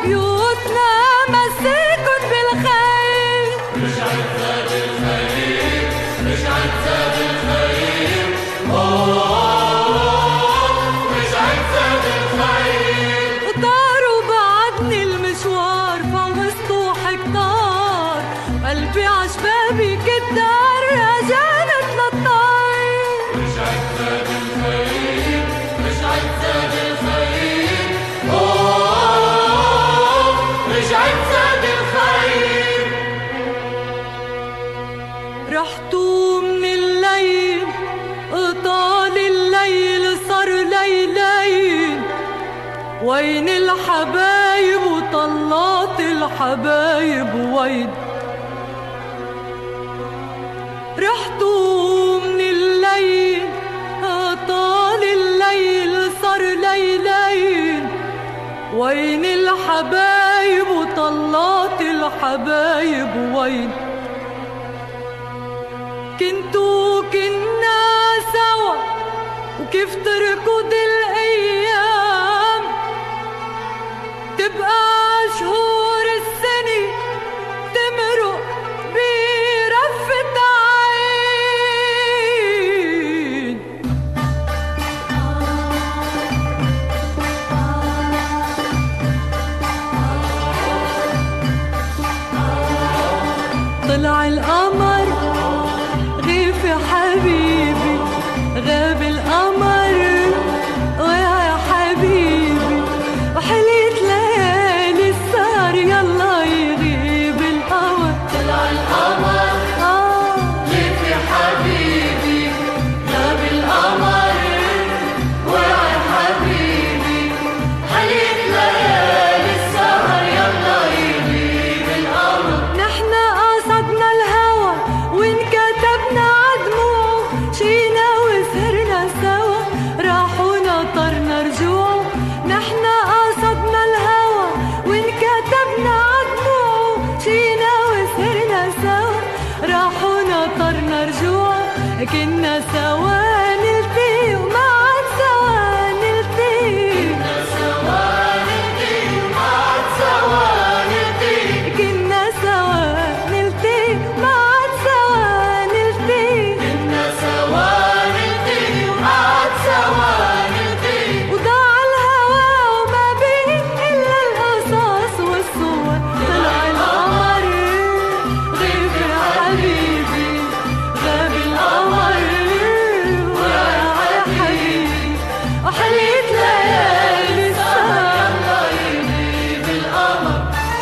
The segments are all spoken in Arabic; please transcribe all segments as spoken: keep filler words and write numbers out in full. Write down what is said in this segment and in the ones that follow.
بيوتنا مساكن بالخير. رجعت زاد الخير، رجعت زاد الخير، أوه رجعت زاد الخير. طار وبعدني المشوار فوق سطوح كتار، قلبي عشبابي كدار رجعت للطير. رجعت زاد الخير، رجعت زاد الخير، أوه رجعت زاد الخير. رحتوا من الليل طال الليل صار ليلين، وين الحبايب وطلات الحبايب وين؟ رحتوا من الليل طال الليل صار ليلين، وين الحبايب وطلات الحبايب وين؟ كنتوا كنا سوا وكيف تركض الأيام، تبقى شهور السنة تمرق برفة عين. طلع القمر غيب يا حبيبي، غاب القمر ويا حبيبي، وحليت ليالي السهر يلا يغيب القمر. طلع القمر آه غيب يا حبيبي، غاب القمر ويا حبيبي، حليت ليالي السهر يلا يغيب القمر. نحن قصدنا الهوى وانكتبنا عدموعه، شينا وسهرنا سوا راحوا نطرنا رجوعه. نحن قصدنا الهوى وانكتبنا عدموعه، شينا وسهرنا سوا راحوا نطرنا رجوعه. كنا سوا نلتقي وما عاد سوا نلتقي، كنا سوا نلتقي وما عاد سوا نلتقي، كنا سوا نلتقي وما عاد سوا نلتقي. كنا سوا نلتقي وما عاد سوا نلتقي. وضاع الهوى وما بين إلا القصص والصور. طلع القمر غيب يا حبيبي، غاب القمر ويا حبيبي، وحليت ليالي السهر يلا يغيب القمر.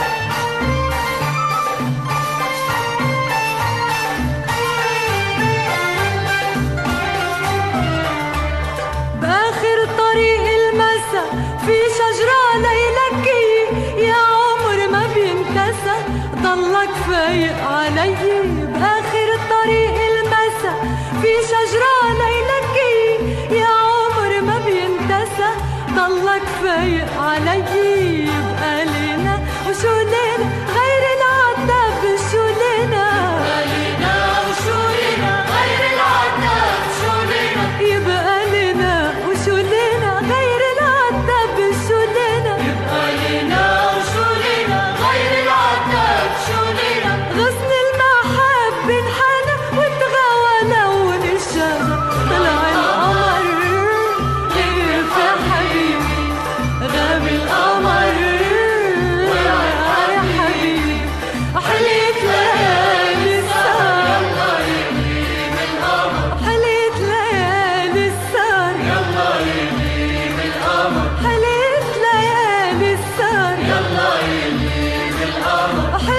بآخر طريق المسا في شجرة ليلكية، يا عمر ما بينتسى ضلك فايق علي. بآخر طريق المسا في شجرة ليلكية، يا عمر ما بينتسى ضلك فايق علي. يبقى لنا وشو لنا غير العتاب، شو لنا علينا وشو لنا غير العتاب، شو لنا يبقى لنا وشو لنا غير العتاب، شو لنا علينا وشو لنا غير العتاب، شو لنا غصن المحب انحنى واتغوى لون الشمع. طلع القمر غيب يا حبيبي، غاب القمر ويا حبيبي، حليت ليالي السهر يلا يغيب القمر، حليت ليالي السهر يلا يغيب القمر، حليت ليالي السهر يلا يغيب القمر.